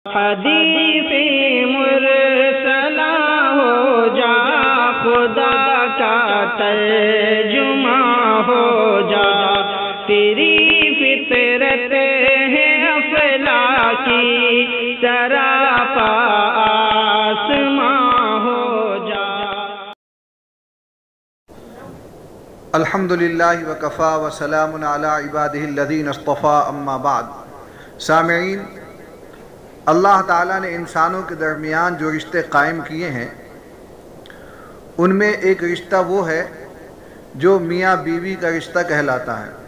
حدیث مرسلہ ہو جا، خدا کا ترجمہ ہو جا، تیری فطرت ہے افلاکی سراپا آسماں ہو جا۔ الحمدللہ وکفا وسلام علی عبادہ الذین اصطفیٰ، اما بعد۔ سامعین، اللہ تعالیٰ نے انسانوں کے درمیان جو رشتے قائم کیے ہیں ان میں ایک رشتہ وہ ہے جو میاں بیوی کا رشتہ کہلاتا ہے۔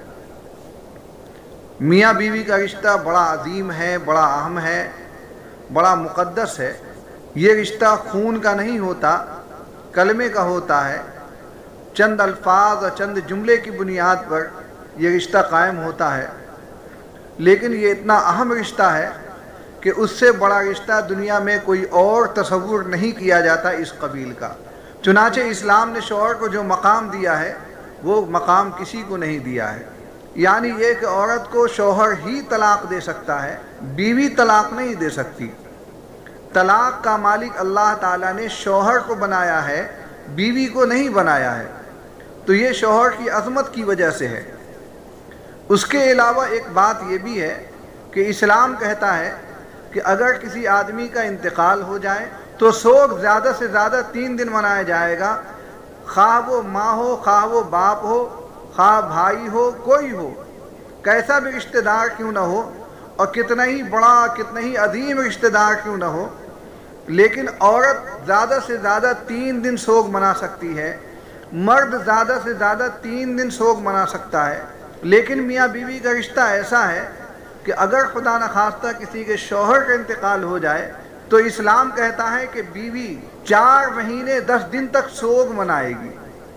میاں بیوی کا رشتہ بڑا عظیم ہے، بڑا اہم ہے، بڑا مقدس ہے۔ یہ رشتہ خون کا نہیں ہوتا، کلمے کا ہوتا ہے۔ چند الفاظ اور چند جملے کی بنیاد پر یہ رشتہ قائم ہوتا ہے، لیکن یہ اتنا اہم رشتہ ہے کہ اس سے بڑا رشتہ دنیا میں کوئی اور تصور نہیں کیا جاتا اس قبیل کا۔ چنانچہ اسلام نے شوہر کو جو مقام دیا ہے وہ مقام کسی کو نہیں دیا ہے، یعنی یہ کہ عورت کو شوہر ہی طلاق دے سکتا ہے، بیوی طلاق نہیں دے سکتی۔ طلاق کا مالک اللہ تعالیٰ نے شوہر کو بنایا ہے، بیوی کو نہیں بنایا ہے، تو یہ شوہر کی عظمت کی وجہ سے ہے۔ اس کے علاوہ ایک بات یہ بھی ہے کہ اسلام کہتا ہے کہ اگر کسی آدمی کا انتقال ہو جائے تو سوگ زیادہ سے زیادہ 3 دن منایا جائے گا، خواہ وہ ماں ہو، خواہ وہ باپ ہو، خواہ بھائی ہو، کوئی ہو، کیسا بھی رشتہ دار کیوں نہ ہو، اور کتنا ہی بڑا کتنا ہی عظیم رشتہ دار کیوں نہ ہو، لیکن عورت زیادہ سے زیادہ 3 دن سوگ منا سکتی ہے، مرد زیادہ سے زیادہ 3 دن سوگ منا سکتا ہے۔ لیکن میاں بیوی کا رشتہ ایسا ہے کہ اگر خدا نخواستہ کسی کے شوہر کا انتقال ہو جائے تو اسلام کہتا ہے کہ بیوی 4 مہینے 10 دن تک سوگ منائے گی۔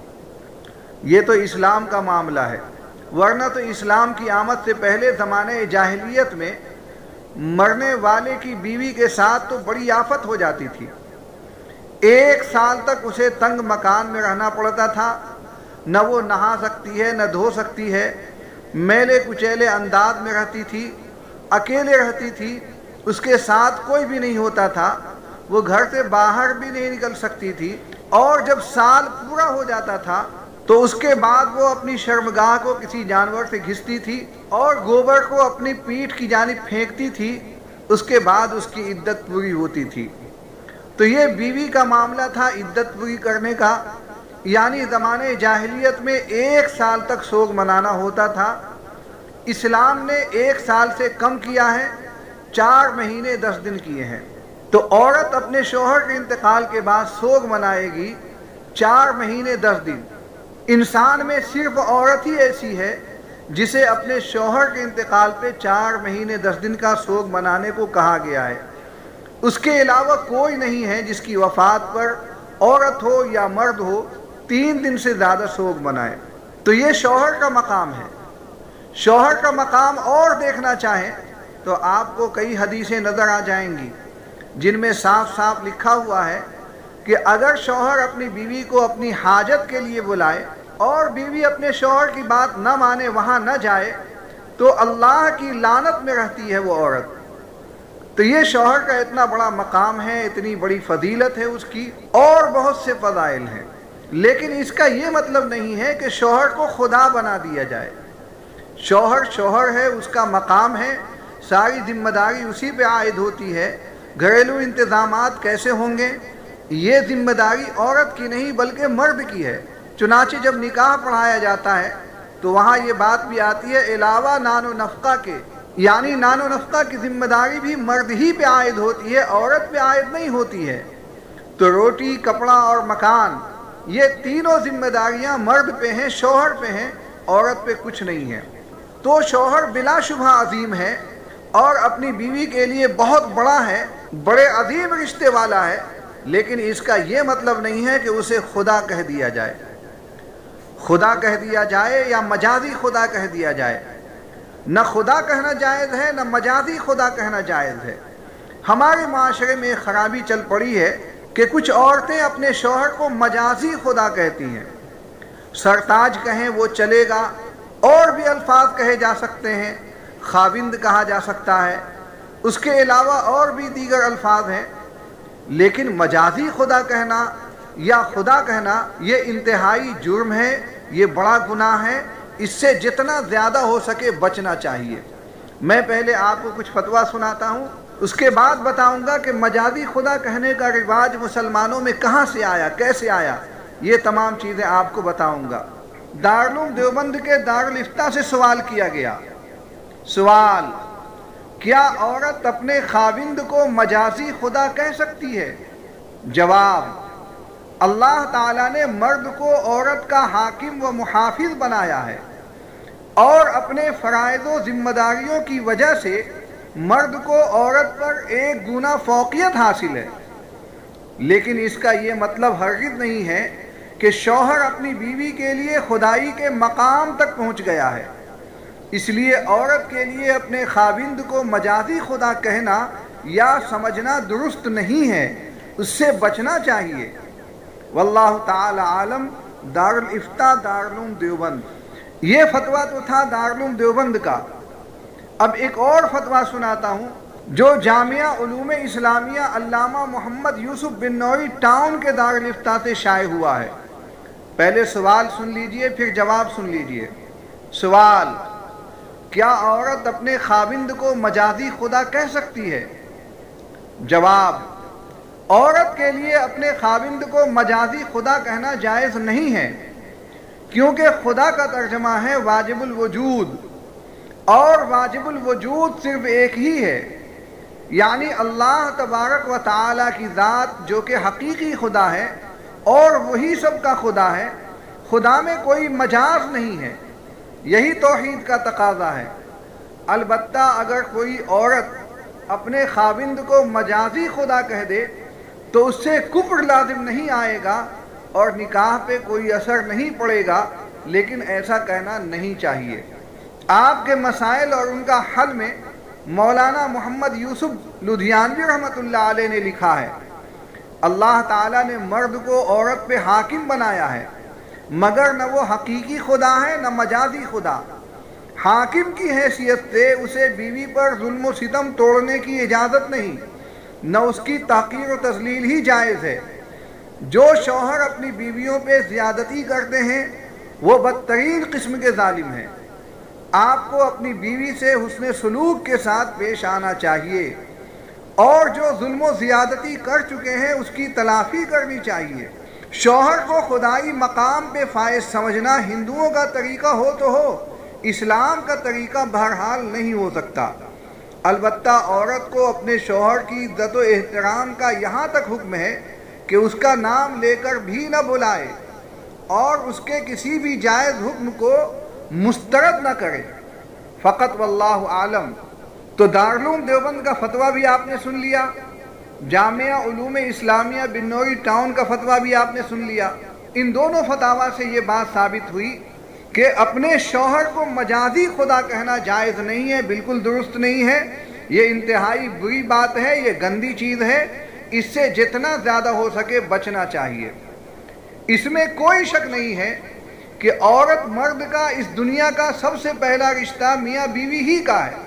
یہ تو اسلام کا معاملہ ہے، ورنہ تو اسلام کی آمد سے پہلے زمانے جاہلیت میں مرنے والے کی بیوی کے ساتھ تو بڑی آفت ہو جاتی تھی۔ 1 سال تک اسے تنگ مکان میں رہنا پڑتا تھا، نہ وہ نہا سکتی ہے نہ دھو سکتی ہے، میلے کچیلے انداز میں رہتی تھی، اکیلے رہتی تھی، اس کے ساتھ کوئی بھی نہیں ہوتا تھا، وہ گھر سے باہر بھی نہیں نکل سکتی تھی، اور جب سال پورا ہو جاتا تھا تو اس کے بعد وہ اپنی شرمگاہ کو کسی جانور سے گھستی تھی اور گوبر کو اپنی پیٹھ کی جانب پھینکتی تھی، اس کے بعد اس کی عدت پوری ہوتی تھی۔ تو یہ بیوی کا معاملہ تھا عدت پوری کرنے کا، یعنی زمانے جاہلیت میں 1 سال تک سوگ منانا ہوتا تھا۔ اسلام نے 1 سال سے کم کیا ہے، 4 مہینے 10 دن کیے ہیں۔ تو عورت اپنے شوہر کے انتقال کے بعد سوگ منائے گی 4 مہینے 10 دن۔ انسان میں صرف عورت ہی ایسی ہے جسے اپنے شوہر کے انتقال پہ 4 مہینے 10 دن کا سوگ منانے کو کہا گیا ہے۔ اس کے علاوہ کوئی نہیں ہے جس کی وفات پر عورت ہو یا مرد ہو 3 دن سے زیادہ سوگ منائے۔ تو یہ شوہر کا مقام ہے۔ شوہر کا مقام اور دیکھنا چاہیں تو آپ کو کئی حدیثیں نظر آ جائیں گی جن میں صاف صاف لکھا ہوا ہے کہ اگر شوہر اپنی بیوی کو اپنی حاجت کے لیے بلائے اور بیوی اپنے شوہر کی بات نہ مانے، وہاں نہ جائے، تو اللہ کی لعنت میں رہتی ہے وہ عورت۔ تو یہ شوہر کا اتنا بڑا مقام ہے، اتنی بڑی فضیلت ہے اس کی، اور بہت سے فضائل ہیں، لیکن اس کا یہ مطلب نہیں ہے کہ شوہر کو خدا بنا دیا جائے۔ شوہر شوہر ہے، اس کا مقام ہے، ساری ذمہ داری اسی پہ عائد ہوتی ہے۔ گھریلو انتظامات کیسے ہوں گے، یہ ذمہ داری عورت کی نہیں بلکہ مرد کی ہے۔ چنانچہ جب نکاح پڑھایا جاتا ہے تو وہاں یہ بات بھی آتی ہے علاوہ نان و نفقہ کے، یعنی نان و نفقہ کی ذمہ داری بھی مرد ہی پہ عائد ہوتی ہے، عورت پہ عائد نہیں ہوتی ہے۔ تو روٹی، کپڑا اور مکان، یہ تینوں ذمہ داریاں مرد پہ ہیں، شوہر پہ ہیں، عورت پہ کچھ نہیں ہے۔ تو شوہر بلا شبہ عظیم ہے اور اپنی بیوی کے لیے بہت بڑا ہے، بڑے عظیم رشتے والا ہے، لیکن اس کا یہ مطلب نہیں ہے کہ اسے خدا کہہ دیا جائے۔ خدا کہہ دیا جائے یا مجازی خدا کہہ دیا جائے، نہ خدا کہنا جائز ہے نہ مجازی خدا کہنا جائز ہے۔ ہمارے معاشرے میں خرابی چل پڑی ہے کہ کچھ عورتیں اپنے شوہر کو مجازی خدا کہتی ہیں۔ سرتاج کہیں وہ چلے گا، اور بھی الفاظ کہے جا سکتے ہیں، خاوند کہا جا سکتا ہے، اس کے علاوہ اور بھی دیگر الفاظ ہیں، لیکن مجازی خدا کہنا یا خدا کہنا یہ انتہائی جرم ہے، یہ بڑا گناہ ہے، اس سے جتنا زیادہ ہو سکے بچنا چاہیے۔ میں پہلے آپ کو کچھ فتویٰ سناتا ہوں، اس کے بعد بتاؤں گا کہ مجازی خدا کہنے کا رواج مسلمانوں میں کہاں سے آیا، کیسے آیا، یہ تمام چیزیں آپ کو بتاؤں گا۔ دارالعلوم دیوبند کے دارالافتاء سے سوال کیا گیا، سوال: کیا عورت اپنے خاوند کو مجازی خدا کہہ سکتی ہے؟ جواب: اللہ تعالیٰ نے مرد کو عورت کا حاکم و محافظ بنایا ہے، اور اپنے فرائض و ذمہ داریوں کی وجہ سے مرد کو عورت پر ایک گنا فوقیت حاصل ہے، لیکن اس کا یہ مطلب ہرگز نہیں ہے کہ شوہر اپنی بیوی کے لیے خدائی کے مقام تک پہنچ گیا ہے۔ اس لیے عورت کے لیے اپنے خاوند کو مجازی خدا کہنا یا سمجھنا درست نہیں ہے، اس سے بچنا چاہیے۔ واللہ تعالی عالم۔ دارالافتاء دارالعلوم دیوبند۔ یہ فتویٰ تو تھا دارالعلوم دیوبند کا۔ اب ایک اور فتویٰ سناتا ہوں جو جامعہ علوم اسلامیہ علامہ محمد یوسف بن نوری ٹاؤن کے دارالافتاء سے شائع ہوا ہے۔ پہلے سوال سن لیجئے پھر جواب سن لیجئے۔ سوال: کیا عورت اپنے خاوند کو مجازی خدا کہہ سکتی ہے؟ جواب: عورت کے لیے اپنے خاوند کو مجازی خدا کہنا جائز نہیں ہے، کیونکہ خدا کا ترجمہ ہے واجب الوجود، اور واجب الوجود صرف ایک ہی ہے، یعنی اللہ تبارک و تعالی کی ذات جو کہ حقیقی خدا ہے اور وہی سب کا خدا ہے۔ خدا میں کوئی مجاز نہیں ہے، یہی توحید کا تقاضا ہے۔ البتہ اگر کوئی عورت اپنے خاوند کو مجازی خدا کہہ دے تو اس سے کفر لازم نہیں آئے گا اور نکاح پہ کوئی اثر نہیں پڑے گا، لیکن ایسا کہنا نہیں چاہیے۔ آپ کے مسائل اور ان کا حل میں مولانا محمد یوسف لدھیانوی رحمۃ اللہ علیہ نے لکھا ہے، اللہ تعالیٰ نے مرد کو عورت پہ حاکم بنایا ہے، مگر نہ وہ حقیقی خدا ہے نہ مجازی خدا۔ حاکم کی حیثیت سے اسے بیوی پر ظلم و ستم توڑنے کی اجازت نہیں، نہ اس کی تحقیر و تذلیل ہی جائز ہے۔ جو شوہر اپنی بیویوں پہ زیادتی کرتے ہیں وہ بدترین قسم کے ظالم ہیں۔ آپ کو اپنی بیوی سے حسن سلوک کے ساتھ پیش آنا چاہیے، اور جو ظلم و زیادتی کر چکے ہیں اس کی تلافی کرنی چاہیے۔ شوہر کو خدائی مقام پہ فائز سمجھنا ہندوؤں کا طریقہ ہو تو ہو، اسلام کا طریقہ بہرحال نہیں ہو سکتا۔ البتہ عورت کو اپنے شوہر کی عزت و احترام کا یہاں تک حکم ہے کہ اس کا نام لے کر بھی نہ بلائے اور اس کے کسی بھی جائز حکم کو مسترد نہ کرے۔ فقط واللہ عالم۔ تو دارالعلوم دیوبند کا فتویٰ بھی آپ نے سن لیا، جامعہ علوم اسلامیہ بن نوری ٹاؤن کا فتویٰ بھی آپ نے سن لیا۔ ان دونوں فتاویٰ سے یہ بات ثابت ہوئی کہ اپنے شوہر کو مجازی خدا کہنا جائز نہیں ہے، بالکل درست نہیں ہے، یہ انتہائی بری بات ہے، یہ گندی چیز ہے، اس سے جتنا زیادہ ہو سکے بچنا چاہیے۔ اس میں کوئی شک نہیں ہے کہ عورت مرد کا اس دنیا کا سب سے پہلا رشتہ میاں بیوی ہی کا ہے۔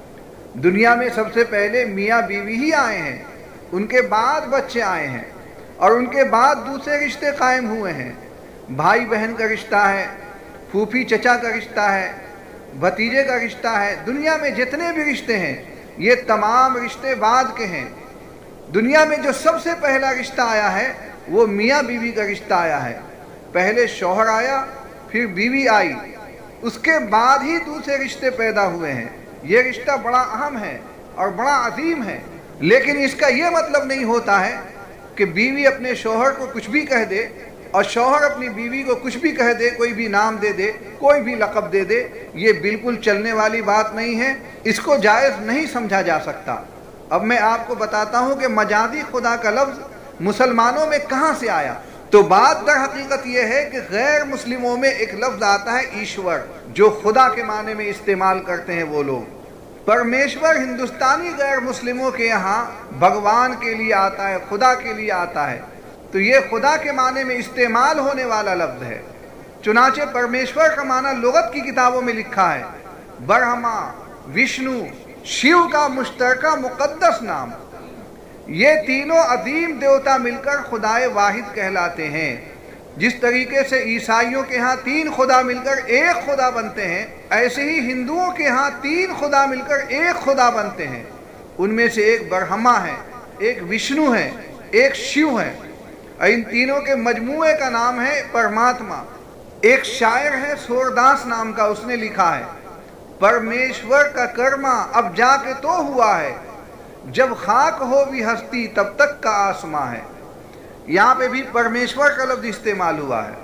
دنیا میں سب سے پہلے میاں بیوی ہی آئے ہیں، ان کے بعد بچے آئے ہیں، اور ان کے بعد دوسرے رشتے قائم ہوئے ہیں۔ بھائی بہن کا رشتہ ہے، پھوپھی چچا کا رشتہ ہے، بھتیجے کا رشتہ ہے۔ دنیا میں جتنے بھی رشتے ہیں یہ تمام رشتے بعد کے ہیں۔ دنیا میں جو سب سے پہلا رشتہ آیا ہے وہ میاں بیوی کا رشتہ آیا ہے۔ پہلے شوہر آیا، پھر بیوی آئی، اس کے بعد ہی دوسرے رشتے پیدا ہوئے ہیں۔ یہ رشتہ بڑا اہم ہے اور بڑا عظیم ہے، لیکن اس کا یہ مطلب نہیں ہوتا ہے کہ بیوی اپنے شوہر کو کچھ بھی کہہ دے اور شوہر اپنی بیوی کو کچھ بھی کہہ دے، کوئی بھی نام دے دے، کوئی بھی لقب دے دے۔ یہ بالکل چلنے والی بات نہیں ہے، اس کو جائز نہیں سمجھا جا سکتا۔ اب میں آپ کو بتاتا ہوں کہ مجازی خدا کا لفظ مسلمانوں میں کہاں سے آیا۔ تو بات در حقیقت یہ ہے کہ غیر مسلموں میں ایک لفظ آتا ہے ایشور، جو خدا کے معنی میں استعمال کرتے ہیں وہ لوگ۔ پرمیشور ہندوستانی غیر مسلموں کے یہاں بھگوان کے لیے آتا ہے، خدا کے لیے آتا ہے، تو یہ خدا کے معنی میں استعمال ہونے والا لفظ ہے۔ چنانچہ پرمیشور کا معنی لغت کی کتابوں میں لکھا ہے، برہما، وشنو، शिव का मुश्तरका मुक़द्दस नाम। ये तीनों अजीम देवता मिलकर खुदाए वाहिद कहलाते हैं। जिस तरीके से ईसाइयों के यहाँ 3 खुदा मिलकर एक खुदा बनते हैं, ऐसे ही हिंदुओं के यहाँ 3 खुदा मिलकर एक खुदा बनते हैं। उनमें से एक ब्रह्मा है, एक विष्णु है, एक शिव है। इन तीनों के मजमूए का नाम है परमात्मा। एक शायर है सूरदास नाम का, उसने लिखा है, परमेश्वर का कर्मा अब जाके तो हुआ है, जब खाक हो भी हस्ती तब तक का आसमां है। यहाँ पे भी परमेश्वर का लफ्ज इस्तेमाल हुआ है।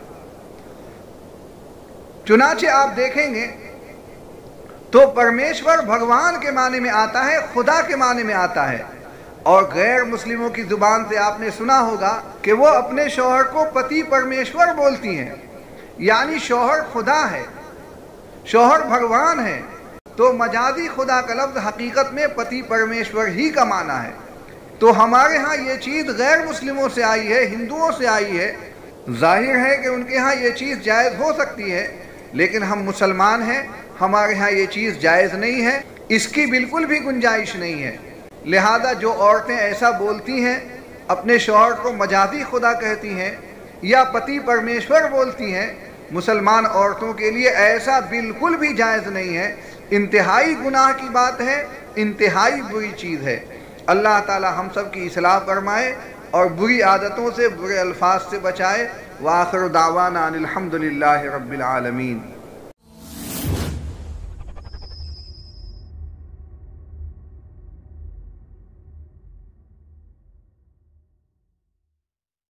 चुनाचे आप देखेंगे तो परमेश्वर भगवान के माने में आता है, खुदा के माने में आता है। और गैर मुस्लिमों की जुबान से आपने सुना होगा कि वो अपने शौहर को पति परमेश्वर बोलती हैं, यानी शौहर खुदा है, शौहर भगवान है। तो मजादी खुदा का लफ्ज हकीकत में पति परमेश्वर ही का माना है। तो हमारे यहाँ ये चीज़ गैर मुस्लिमों से आई है, हिंदुओं से आई है। जाहिर है कि उनके यहाँ ये चीज़ जायज़ हो सकती है, लेकिन हम मुसलमान हैं, हमारे यहाँ ये चीज़ जायज़ नहीं है, इसकी बिल्कुल भी गुंजाइश नहीं है। लिहाजा जो औरतें ऐसा बोलती हैं, अपने शौहर को मजादी खुदा कहती हैं या पति परमेश्वर बोलती हैं, मुसलमान औरतों के लिए ऐसा बिल्कुल भी जायज़ नहीं है। इंतहाई गुनाह की बात है, इंतहाई बुरी चीज़ है। अल्लाह ताला हम सब की इस्लाह फरमाए और बुरी आदतों से, बुरे अल्फाज से बचाए। व आखिर दावाना अनिल हम्दुलिल्लाहि रब्बिल आलमीन।